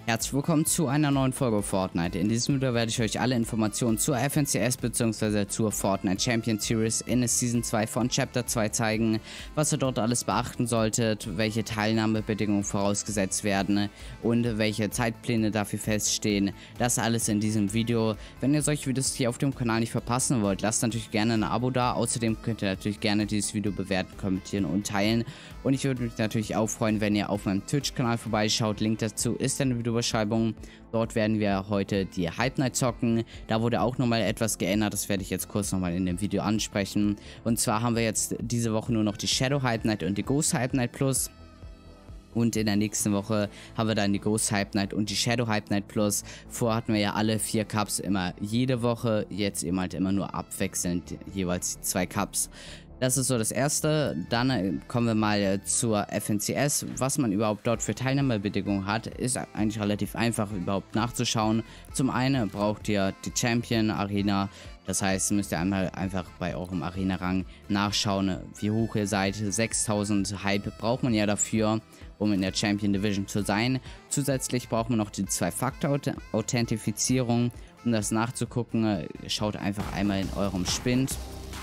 Herzlich willkommen zu einer neuen Folge Fortnite. In diesem Video werde ich euch alle Informationen zur FNCS bzw. zur Fortnite Champion Series in Season 2 von Chapter 2 zeigen, was ihr dort alles beachten solltet, welche Teilnahmebedingungen vorausgesetzt werden und welche Zeitpläne dafür feststehen. Das alles in diesem Video. Wenn ihr solche Videos hier auf dem Kanal nicht verpassen wollt, lasst natürlich gerne ein Abo da. Außerdem könnt ihr natürlich gerne dieses Video bewerten, kommentieren und teilen. Und ich würde mich natürlich auch freuen, wenn ihr auf meinem Twitch-Kanal vorbeischaut. Link dazu ist in der Videobeschreibung. Dort werden wir heute die Hype Night zocken. Da wurde auch nochmal etwas geändert. Das werde ich jetzt kurz nochmal in dem Video ansprechen. Und zwar haben wir jetzt diese Woche nur noch die Shadow Hype Night und die Ghost Hype Night Plus. Und in der nächsten Woche haben wir dann die Ghost Hype Night und die Shadow Hype Night Plus. Vorher hatten wir ja alle 4 Cups immer jede Woche. Jetzt eben halt immer nur abwechselnd jeweils die 2 Cups. Das ist so das Erste. Dann kommen wir mal zur FNCS. Was man überhaupt dort für Teilnahmebedingungen hat, ist eigentlich relativ einfach überhaupt nachzuschauen. Zum einen braucht ihr die Champion Arena. Das heißt, müsst ihr einmal einfach bei eurem Arena-Rang nachschauen, wie hoch ihr seid. 6000 Hype braucht man ja dafür, um in der Champion Division zu sein. Zusätzlich braucht man noch die 2-Faktor-Authentifizierung. Um das nachzugucken, schaut einfach einmal in eurem Spind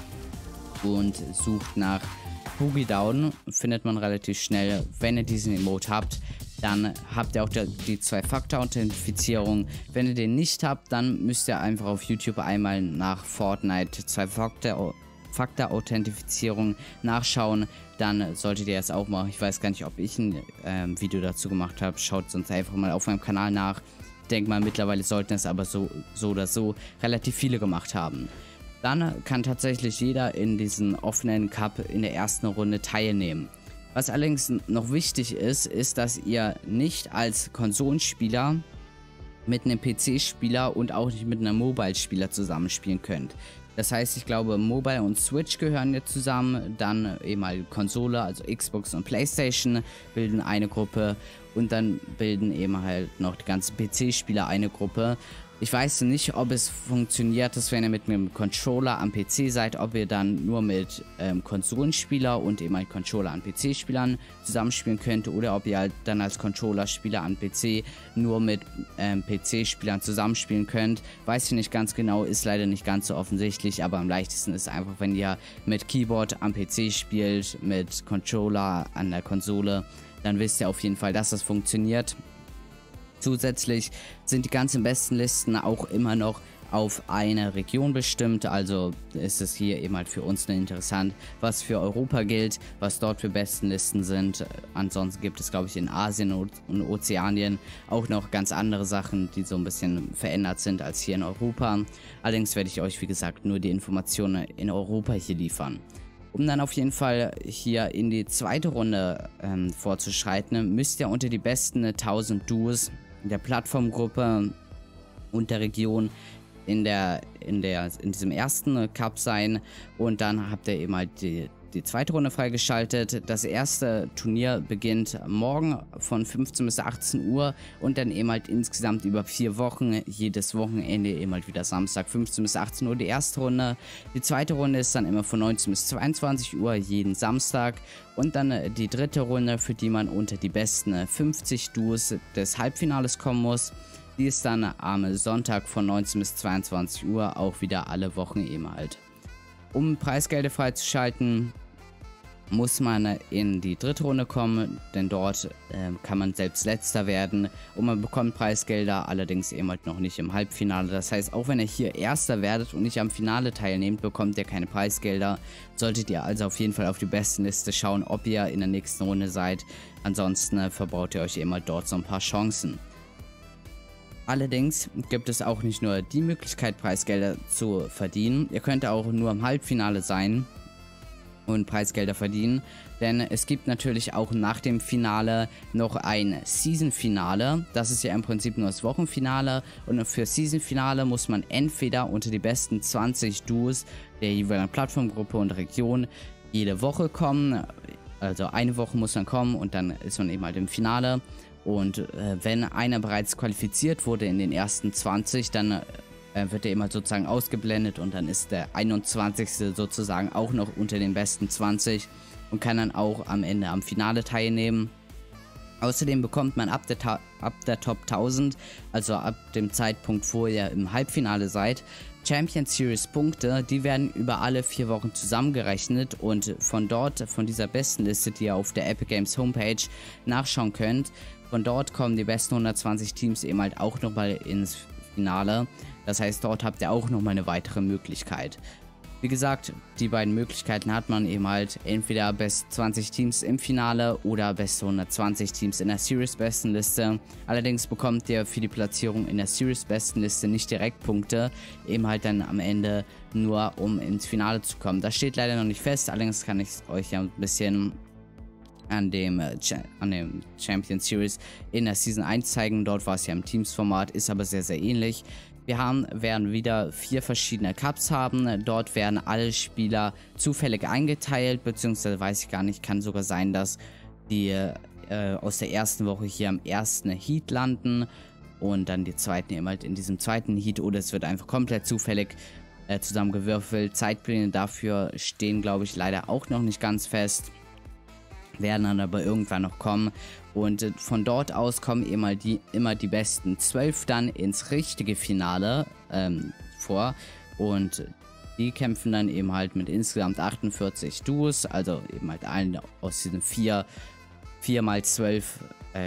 und sucht nach Boogie Down. Findet man relativ schnell. Wenn ihr diesen Emote habt, dann habt ihr auch die 2-Faktor-Authentifizierung. Wenn ihr den nicht habt, dann müsst ihr einfach auf YouTube einmal nach Fortnite 2-Faktor-Authentifizierung nachschauen. Dann solltet ihr das auch machen. Ich weiß gar nicht, ob ich ein Video dazu gemacht habe. Schaut sonst einfach mal auf meinem Kanal nach. Ich denke mal, mittlerweile sollten es aber so oder so relativ viele gemacht haben. Dann kann tatsächlich jeder in diesen offenen Cup in der ersten Runde teilnehmen. Was allerdings noch wichtig ist, ist, dass ihr nicht als Konsolenspieler mit einem PC-Spieler und auch nicht mit einem Mobile-Spieler zusammenspielen könnt. Das heißt, ich glaube, Mobile und Switch gehören jetzt zusammen, dann eben halt Konsole, also Xbox und PlayStation bilden eine Gruppe und dann bilden eben halt noch die ganzen PC-Spieler eine Gruppe. Ich weiß nicht, ob es funktioniert, dass wenn ihr mit einem Controller am PC seid, ob ihr dann nur mit Konsolenspieler und eben halt Controller an PC-Spielern zusammenspielen könnt oder ob ihr halt dann als Controller-Spieler an PC nur mit PC-Spielern zusammenspielen könnt. Weiß ich nicht ganz genau, ist leider nicht ganz so offensichtlich, aber am leichtesten ist einfach, wenn ihr mit Keyboard am PC spielt, mit Controller an der Konsole, dann wisst ihr auf jeden Fall, dass das funktioniert. Zusätzlich sind die ganzen besten Listen auch immer noch auf eine Region bestimmt, also ist es hier eben halt für uns interessant, was für Europa gilt, was dort für besten Listen sind. Ansonsten gibt es, glaube ich, in Asien und Ozeanien auch noch ganz andere Sachen, die so ein bisschen verändert sind als hier in Europa. Allerdings werde ich euch, wie gesagt, nur die Informationen in Europa hier liefern. Um dann auf jeden Fall hier in die zweite Runde vorzuschreiten, müsst ihr unter die besten 1000 Duos in der Plattformgruppe und der Region in diesem ersten Cup sein, und dann habt ihr eben halt die zweite Runde freigeschaltet. Das erste Turnier beginnt morgen von 15 bis 18 Uhr und dann eben halt insgesamt über 4 Wochen, jedes Wochenende eben halt wieder Samstag 15 bis 18 Uhr die erste Runde. Die zweite Runde ist dann immer von 19 bis 22 Uhr jeden Samstag und dann die dritte Runde, für die man unter die besten 50 Duos des Halbfinales kommen muss. Die ist dann am Sonntag von 19 bis 22 Uhr, auch wieder alle Wochen eben halt. Um Preisgelder freizuschalten, muss man in die dritte Runde kommen, denn dort kann man selbst Letzter werden und man bekommt Preisgelder, allerdings eben halt noch nicht im Halbfinale. Das heißt, auch wenn ihr hier Erster werdet und nicht am Finale teilnehmt, bekommt ihr keine Preisgelder. Solltet ihr also auf jeden Fall auf die besten Liste schauen, ob ihr in der nächsten Runde seid. Ansonsten verbaut ihr euch eben halt dort so ein paar Chancen. Allerdings gibt es auch nicht nur die Möglichkeit, Preisgelder zu verdienen. Ihr könnt auch nur im Halbfinale sein und Preisgelder verdienen, denn es gibt natürlich auch nach dem Finale noch ein Season-Finale. Das ist ja im Prinzip nur das Wochenfinale, und für Season-Finale muss man entweder unter die besten 20 Duos der jeweiligen Plattformgruppe und Region jede Woche kommen, also eine Woche muss man kommen und dann ist man eben halt im Finale. Und wenn einer bereits qualifiziert wurde in den ersten 20, dann wird er immer sozusagen ausgeblendet und dann ist der 21. sozusagen auch noch unter den besten 20 und kann dann auch am Ende am Finale teilnehmen. Außerdem bekommt man ab der Top 1000, also ab dem Zeitpunkt, wo ihr im Halbfinale seid, Champion Series Punkte. Die werden über alle 4 Wochen zusammengerechnet und von dort, von dieser besten Liste, die ihr auf der Epic Games Homepage nachschauen könnt, von dort kommen die besten 120 Teams eben halt auch nochmal ins Finale. Das heißt, dort habt ihr auch nochmal eine weitere Möglichkeit. Wie gesagt, die beiden Möglichkeiten hat man eben halt, entweder Best 20 Teams im Finale oder Best 120 Teams in der Series Bestenliste. Allerdings bekommt ihr für die Platzierung in der Series Bestenliste nicht direkt Punkte, eben halt dann am Ende nur, um ins Finale zu kommen. Das steht leider noch nicht fest, allerdings kann ich euch ja ein bisschen an dem Champion Series in der Season 1 zeigen. Dort war es ja im Teams-Format, ist aber sehr, sehr ähnlich. Wir werden wieder 4 verschiedene Cups haben. Dort werden alle Spieler zufällig eingeteilt, beziehungsweise weiß ich gar nicht, kann sogar sein, dass die aus der ersten Woche hier am ersten Heat landen und dann die zweiten eben halt in diesem zweiten Heat, oder es wird einfach komplett zufällig zusammengewürfelt. Zeitpläne dafür stehen, glaube ich, leider auch noch nicht ganz fest, werden dann aber irgendwann noch kommen. Und von dort aus kommen immer die besten 12 dann ins richtige Finale vor. Und die kämpfen dann eben halt mit insgesamt 48 Duos, also eben halt allen aus diesen 4 mal 12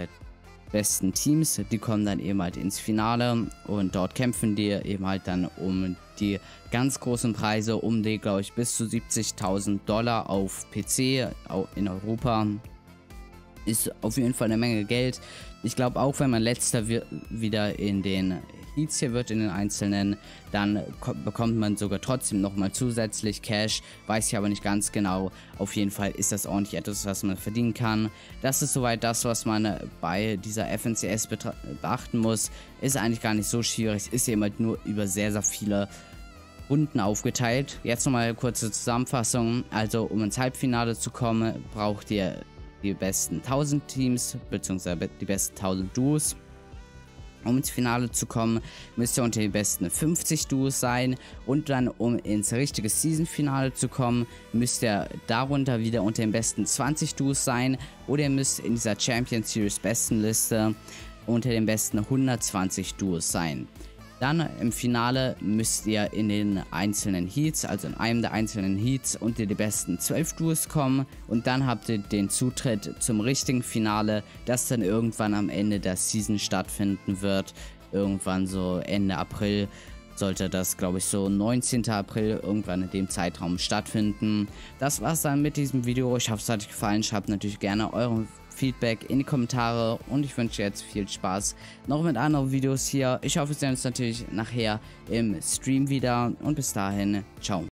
besten Teams. Die kommen dann eben halt ins Finale und dort kämpfen die eben halt dann um die ganz großen Preise, um die, glaube ich, bis zu $70.000 auf PC in Europa. Ist auf jeden Fall eine Menge Geld. Ich glaube, auch wenn man letzter wieder in den Heats hier wird, in den einzelnen, dann bekommt man sogar trotzdem nochmal zusätzlich Cash. Weiß ich aber nicht ganz genau. Auf jeden Fall ist das ordentlich etwas, was man verdienen kann. Das ist soweit das, was man bei dieser FNCS beachten muss. Ist eigentlich gar nicht so schwierig. Ist eben halt nur über sehr, sehr viele Runden aufgeteilt. Jetzt nochmal eine kurze Zusammenfassung. Also, um ins Halbfinale zu kommen, braucht ihr die besten 1000 Teams, beziehungsweise die besten 1000 Duos. Um ins Finale zu kommen, müsst ihr unter den besten 50 Duos sein. Und dann, um ins richtige Season-Finale zu kommen, müsst ihr darunter wieder unter den besten 20 Duos sein. Oder ihr müsst in dieser Champion Series Bestenliste unter den besten 120 Duos sein. Dann im Finale müsst ihr in den einzelnen Heats, also in einem der einzelnen Heats, unter die besten 12 Duos kommen. Und dann habt ihr den Zutritt zum richtigen Finale, das dann irgendwann am Ende der Season stattfinden wird. Irgendwann so Ende April sollte das, glaube ich, so 19. April irgendwann in dem Zeitraum stattfinden. Das war's dann mit diesem Video. Ich hoffe, es hat euch gefallen. Schreibt natürlich gerne euren Feedback in die Kommentare und ich wünsche jetzt viel Spaß noch mit anderen Videos hier. Ich hoffe, wir sehen uns natürlich nachher im Stream wieder und bis dahin, ciao.